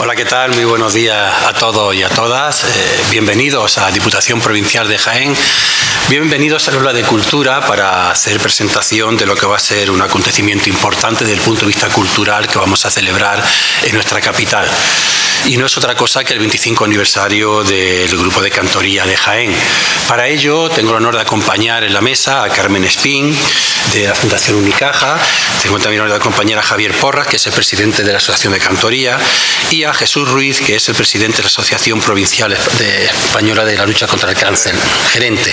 Hola, ¿qué tal? Muy buenos días a todos y a todas. Bienvenidos a Diputación Provincial de Jaén. Bienvenidos a la Aula de Cultura para hacer presentación de lo que va a ser un acontecimiento importante desde el punto de vista cultural que vamos a celebrar en nuestra capital. Y no es otra cosa que el 25 aniversario del Grupo de Cantoría de Jaén. Para ello tengo el honor de acompañar en la mesa a Carmen Espín, de la Fundación Unicaja. Tengo también el honor de acompañar a Javier Porras, que es el presidente de la Asociación de Cantoría, y a Jesús Ruiz, que es el presidente de la Asociación Provincial Española de la Lucha contra el Cáncer. Gerente.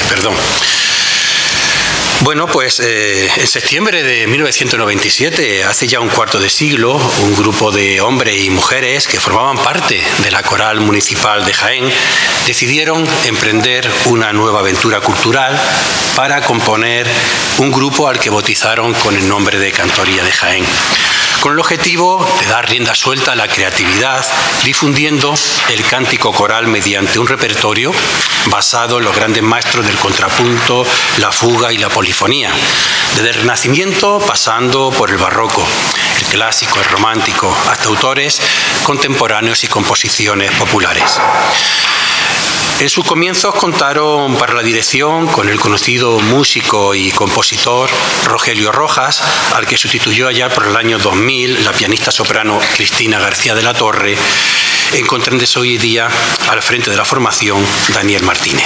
Bueno, pues en septiembre de 1997, hace ya un cuarto de siglo, un grupo de hombres y mujeres que formaban parte de la Coral Municipal de Jaén decidieron emprender una nueva aventura cultural para componer un grupo al que bautizaron con el nombre de Cantoría de Jaén, con el objetivo de dar rienda suelta a la creatividad, difundiendo el cántico coral mediante un repertorio basado en los grandes maestros del contrapunto, la fuga y la polifonía, desde el Renacimiento pasando por el barroco, el clásico, el romántico, hasta autores contemporáneos y composiciones populares. En sus comienzos contaron para la dirección con el conocido músico y compositor Rogelio Rojas, al que sustituyó allá por el año 2000 la pianista soprano Cristina García de la Torre, encontrándose hoy día al frente de la formación Daniel Martínez.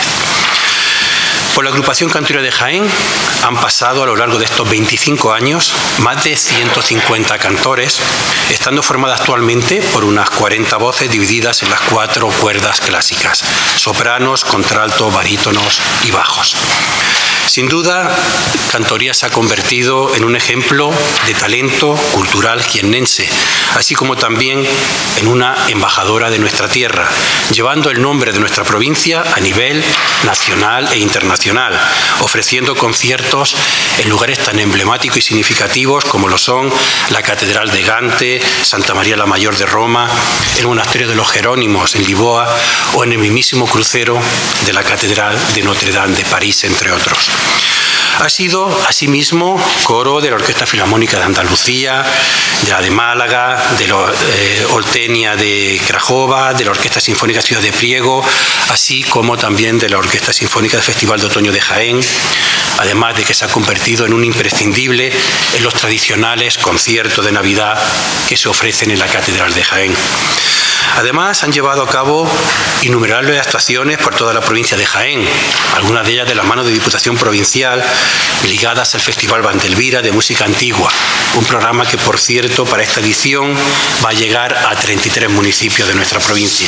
Por la agrupación Cantoría de Jaén han pasado a lo largo de estos 25 años más de 150 cantores, estando formada actualmente por unas 40 voces divididas en las 4 cuerdas clásicas: sopranos, contralto, barítonos y bajos. Sin duda, Cantoría se ha convertido en un ejemplo de talento cultural jiennense, así como también en una embajadora de nuestra tierra, llevando el nombre de nuestra provincia a nivel nacional e internacional, ofreciendo conciertos en lugares tan emblemáticos y significativos como lo son la Catedral de Gante, Santa María la Mayor de Roma, el Monasterio de los Jerónimos en Lisboa o en el mismísimo crucero de la Catedral de Notre Dame de París, entre otros. Ha sido, asimismo, coro de la Orquesta Filarmónica de Andalucía, de la de Málaga, de la Oltenia de Crajova, de la Orquesta Sinfónica Ciudad de Priego, así como también de la Orquesta Sinfónica del Festival de Otoño de Jaén, además de que se ha convertido en un imprescindible en los tradicionales conciertos de Navidad que se ofrecen en la Catedral de Jaén. Además, han llevado a cabo innumerables actuaciones por toda la provincia de Jaén, algunas de ellas de la mano de Diputación Provincial, ligadas al Festival Vandelvira de Música Antigua, un programa que, por cierto, para esta edición va a llegar a 33 municipios de nuestra provincia.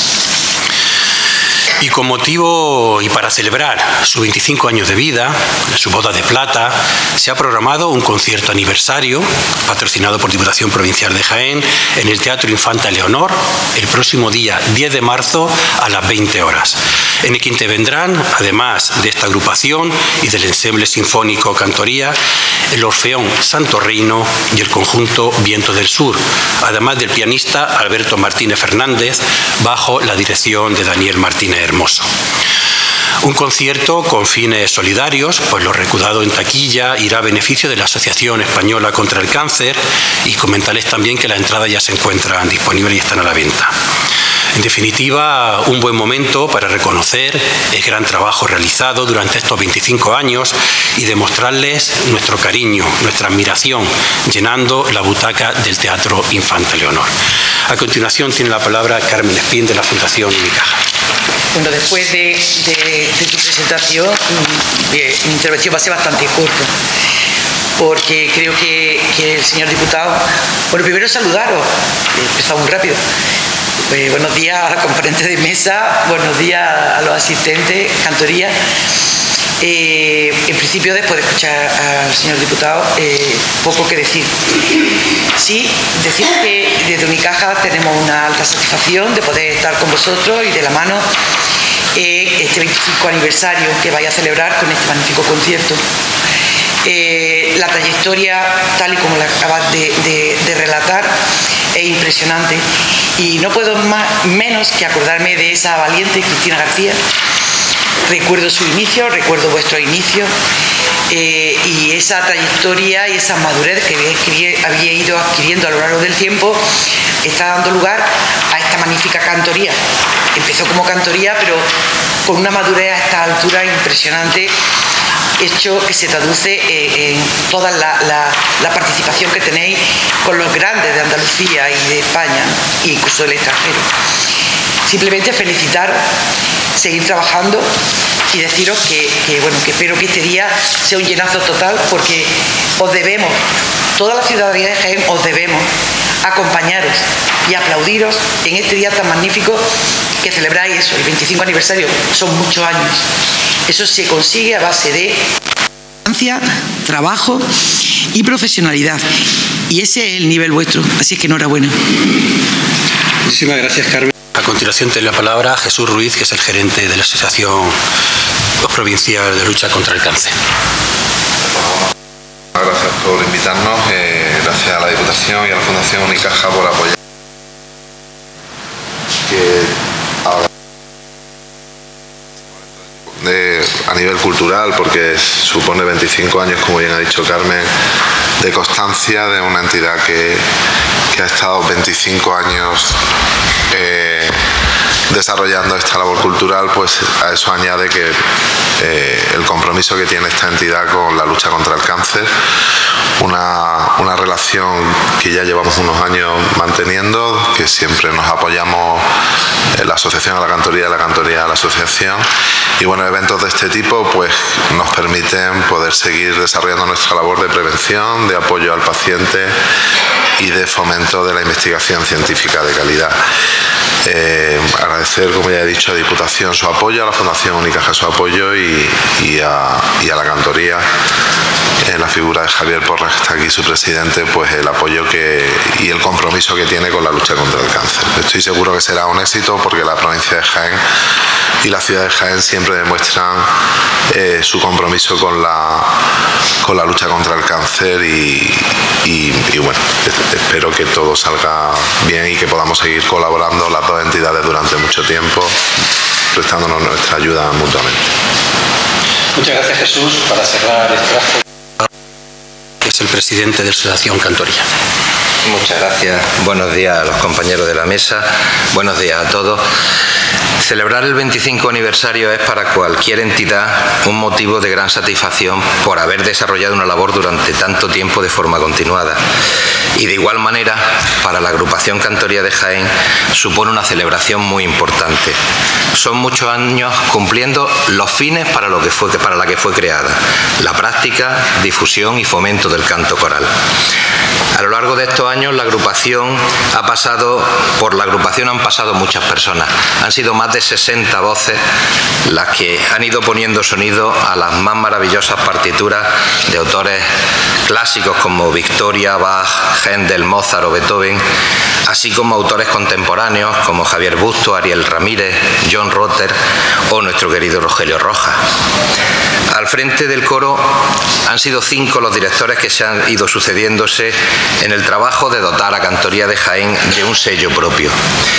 Y con motivo y para celebrar sus 25 años de vida, su boda de plata, se ha programado un concierto aniversario patrocinado por Diputación Provincial de Jaén en el Teatro Infanta Leonor el próximo día 10 de marzo a las 20 horas, en el que intervendrán, además de esta agrupación y del ensemble sinfónico Cantoría, el Orfeón Santo Reino y el conjunto Viento del Sur, además del pianista Alberto Martínez Fernández, bajo la dirección de Daniel Martínez Hermoso. Un concierto con fines solidarios, pues lo recaudado en taquilla irá a beneficio de la Asociación Española contra el Cáncer, y comentarles también que las entradas ya se encuentran disponibles y están a la venta. En definitiva, un buen momento para reconocer el gran trabajo realizado durante estos 25 años y demostrarles nuestro cariño, nuestra admiración, llenando la butaca del Teatro Infanta Leonor. A continuación tiene la palabra Carmen Espín, de la Fundación Unicaja. Bueno, después de tu presentación, mi intervención va a ser bastante corta, porque creo que el señor diputado... Bueno, primero saludaros, he empezado muy rápido. Buenos días a componentes de mesa, buenos días a los asistentes, Cantoría. En principio, después de escuchar al señor diputado, poco que decir. Sí, decir que desde Unicaja tenemos una alta satisfacción de poder estar con vosotros y de la mano este 25 aniversario que vais a celebrar con este magnífico concierto. La trayectoria, tal y como la acabas de relatar, es impresionante, y no puedo menos que acordarme de esa valiente Cristina García. Recuerdo su inicio, recuerdo vuestro inicio, y esa trayectoria y esa madurez que había ido adquiriendo a lo largo del tiempo está dando lugar a esta magnífica cantoría. Empezó como cantoría, pero con una madurez a esta altura impresionante, hecho que se traduce en toda la participación que tenéis con los grandes de Andalucía y de España, e incluso del extranjero. Simplemente felicitar, seguir trabajando y deciros que espero que este día sea un llenazo total, porque os debemos, toda la ciudadanía de Jaén os debemos acompañaros y aplaudiros en este día tan magnífico que celebráis eso, el 25 aniversario. Son muchos años. Eso se consigue a base de trabajo y profesionalidad, y ese es el nivel vuestro, así es que enhorabuena. Muchísimas gracias, Carmen. A continuación tiene la palabra Jesús Ruiz, que es el gerente de la Asociación Provincial de Lucha contra el Cáncer. Gracias por invitarnos, gracias a la Diputación y a la Fundación Unicaja por apoyar. A nivel cultural, porque supone 25 años, como bien ha dicho Carmen, de constancia de una entidad que ha estado 25 años desarrollando esta labor cultural. Pues a eso añade que el compromiso que tiene esta entidad con la lucha contra el cáncer, una relación que ya llevamos unos años manteniendo, que siempre nos apoyamos en la asociación a la cantoría, de la cantoría a la asociación, y bueno, eventos de este tipo pues nos permiten poder seguir desarrollando nuestra labor de prevención, de apoyo al paciente y de fomento de la investigación científica de calidad. Agradecer, como ya he dicho, a Diputación su apoyo, a la Fundación Unicaja su apoyo y a la cantoría, en la figura de Javier Porras, que está aquí, su presidente, pues el apoyo y el compromiso que tiene con la lucha contra el cáncer. Estoy seguro que será un éxito, porque la provincia de Jaén y la ciudad de Jaén siempre demuestran su compromiso con la lucha contra el cáncer y bueno, espero que todo salga bien y que podamos seguir colaborando las dos entidades durante mucho tiempo, prestándonos nuestra ayuda mutuamente. Muchas gracias, Jesús. Para cerrar este acto, que es el presidente de la Asociación Cantoría. Muchas gracias. Buenos días a los compañeros de la mesa. Buenos días a todos. Celebrar el 25 aniversario es para cualquier entidad un motivo de gran satisfacción por haber desarrollado una labor durante tanto tiempo de forma continuada. Y de igual manera, para la agrupación Cantoría de Jaén supone una celebración muy importante. Son muchos años cumpliendo los fines para la que fue creada: la práctica, difusión y fomento del canto coral. A lo largo de estos años por la agrupación han pasado muchas personas. Han sido más de 60 voces las que han ido poniendo sonido a las más maravillosas partituras de autores clásicos como Victoria, Bach, Händel, Mozart o Beethoven, así como autores contemporáneos como Javier Busto, Ariel Ramírez, John Rotter o nuestro querido Rogelio Rojas. Al frente del coro han sido 5 los directores que se han ido sucediéndose en el trabajo de dotar a Cantoría de Jaén de un sello propio.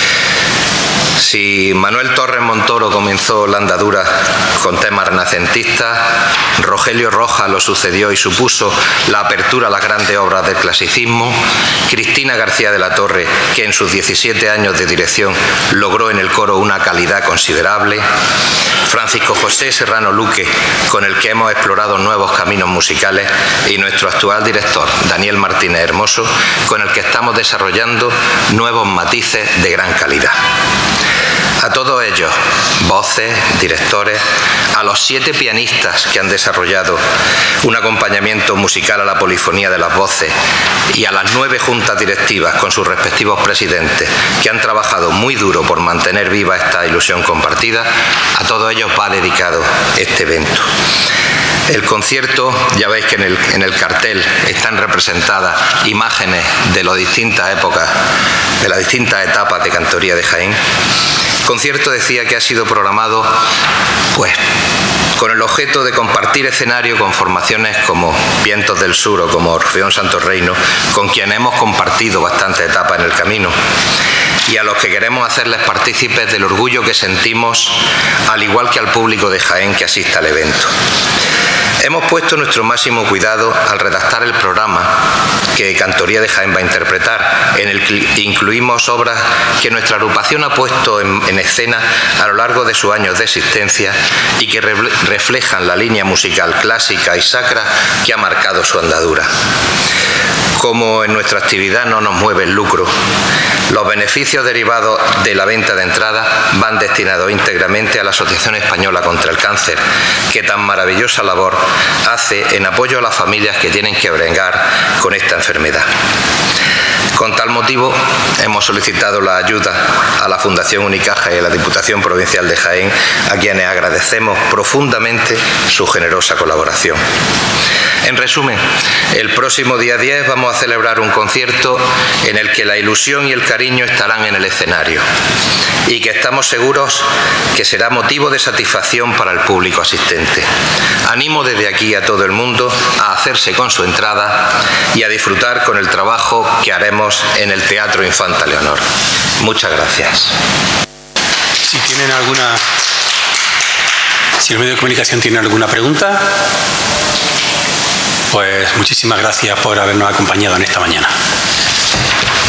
Si Manuel Torres Montoro comenzó la andadura con temas renacentistas, Rogelio Rojas lo sucedió y supuso la apertura a las grandes obras del clasicismo, Cristina García de la Torre, que en sus 17 años de dirección logró en el coro una calidad considerable, Francisco José Serrano Luque, con el que hemos explorado nuevos caminos musicales, y nuestro actual director, Daniel Martínez Hermoso, con el que estamos desarrollando nuevos matices de gran calidad. A todos ellos, voces, directores, a los 7 pianistas que han desarrollado un acompañamiento musical a la polifonía de las voces y a las 9 juntas directivas con sus respectivos presidentes que han trabajado muy duro por mantener viva esta ilusión compartida, a todos ellos va dedicado este evento. El concierto, ya veis que en el cartel están representadas imágenes de las distintas épocas, de las distintas etapas de Cantoría de Jaén. El concierto, decía, que ha sido programado pues con el objeto de compartir escenario con formaciones como Vientos del Sur o como Orfeón Santo Reino, con quienes hemos compartido bastantes etapas en el camino. y a los que queremos hacerles partícipes del orgullo que sentimos, al igual que al público de Jaén que asista al evento. Hemos puesto nuestro máximo cuidado al redactar el programa que Cantoría de Jaén va a interpretar, en el que incluimos obras que nuestra agrupación ha puesto en escena a lo largo de sus años de existencia y que reflejan la línea musical clásica y sacra que ha marcado su andadura. Como en nuestra actividad no nos mueve el lucro, los beneficios derivados de la venta de entradas van destinados íntegramente a la Asociación Española contra el Cáncer, que tan maravillosa labor hace en apoyo a las familias que tienen que bregar con esta enfermedad. Con tal motivo, hemos solicitado la ayuda a la Fundación Unicaja y a la Diputación Provincial de Jaén, a quienes agradecemos profundamente su generosa colaboración. En resumen, el próximo día 10 vamos a celebrar un concierto en el que la ilusión y el cariño estarán en el escenario y que estamos seguros que será motivo de satisfacción para el público asistente. Animo desde aquí a todo el mundo a hacerse con su entrada y a disfrutar con el trabajo que haremos en el Teatro Infanta Leonor. Muchas gracias. Si el medio de comunicación tiene alguna pregunta, pues muchísimas gracias por habernos acompañado en esta mañana.